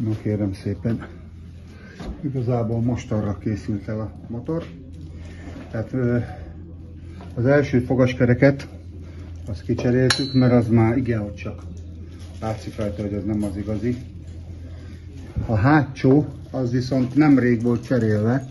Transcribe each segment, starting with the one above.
Na kérem szépen, igazából most arra készült el a motor. Tehát az első fogaskereket azt kicseréltük, mert az már igen, hogy csak látszik rajta, hogy az nem az igazi. A hátsó az viszont nemrég volt cserélve,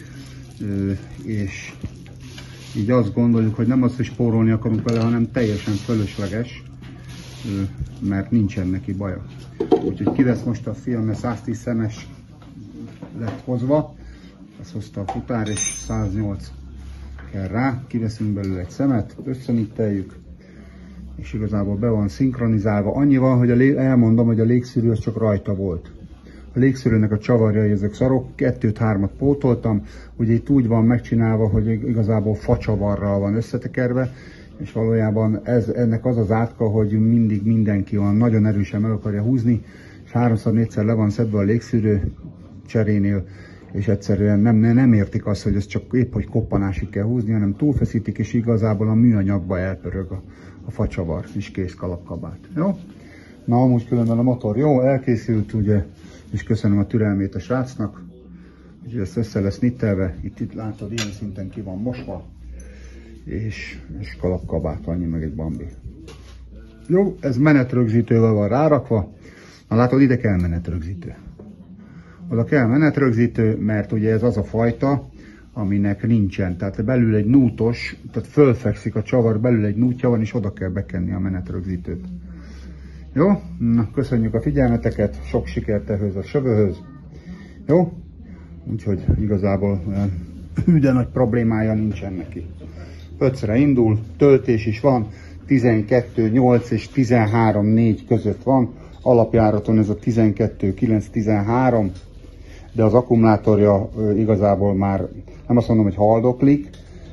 és így azt gondoljuk, hogy nem azt, hogy spórolni akarunk vele, hanem teljesen fölösleges, mert nincsen neki baja. Úgyhogy kivesz most a fiam, mert 110 szemes lett hozva, ezt hozta a futár, és 108 kell rá, kiveszünk belőle egy szemet, összeníteljük, és igazából be van szinkronizálva. Annyi van, hogy elmondom, hogy a légszűrő az csak rajta volt. A légszűrőnek a csavarjai ezek szarok, 2-3-at pótoltam, ugye itt úgy van megcsinálva, hogy igazából facsavarral van összetekerve, és valójában ennek az az átka, hogy mindig mindenki van nagyon erősen meg akarja húzni, és 3-4-szer le van szedve a légszűrő cserénél, és egyszerűen nem értik azt, hogy ez csak épp hogy koppanásig kell húzni, hanem túlfeszítik, és igazából a műanyagba elpörög a facsavar, és kész kalapkabát. Jó? Na, amúgy különben a motor jó, elkészült, ugye, és köszönöm a türelmét a srácnak, úgyhogy ezt össze lesz nittelve, itt látod, ilyen szinten ki van mosva, és kalapkabát, annyi, meg egy bambi. Jó, ez menetrögzítővel van rárakva, na látod, ide kell menetrögzítő. Oda kell menetrögzítő, mert ugye ez az a fajta, aminek nincsen, tehát belül egy nútos, tehát fölfekszik a csavar, belül egy nútja van, és oda kell bekenni a menetrögzítőt. Jó? Na, köszönjük a figyelmeteket, sok sikert ehhez a sövőhöz. Jó? Úgyhogy igazából de nagy problémája nincsen neki. 5-re indul, töltés is van, 12.8 és 13.4 között van. Alapjáraton ez a 12.9-13, de az akkumulátorja igazából már nem azt mondom, hogy haldoklik.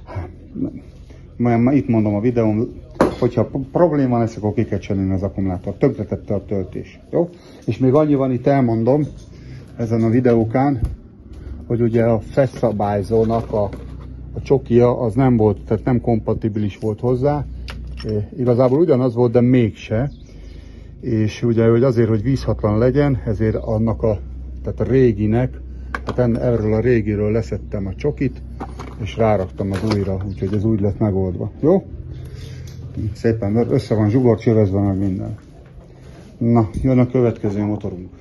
Itt mondom a videón, hogyha probléma lesz, akkor ki kell cserélni az akkumulátor. Tönkretette a töltés. Jó? És még annyi van, itt elmondom ezen a videókán, hogy ugye a feszabályzónak a csokia az nem volt, tehát nem kompatibilis volt hozzá. Igazából ugyanaz volt, de mégse. És ugye, hogy azért, hogy vízhatlan legyen, ezért annak tehát a réginek, tehát erről a régiről leszettem a csokit, és ráraktam az újra, úgyhogy ez úgy lett megoldva. Jó? Szépen össze van zsugorcsövezve meg minden. Na, jön a következő motorunk.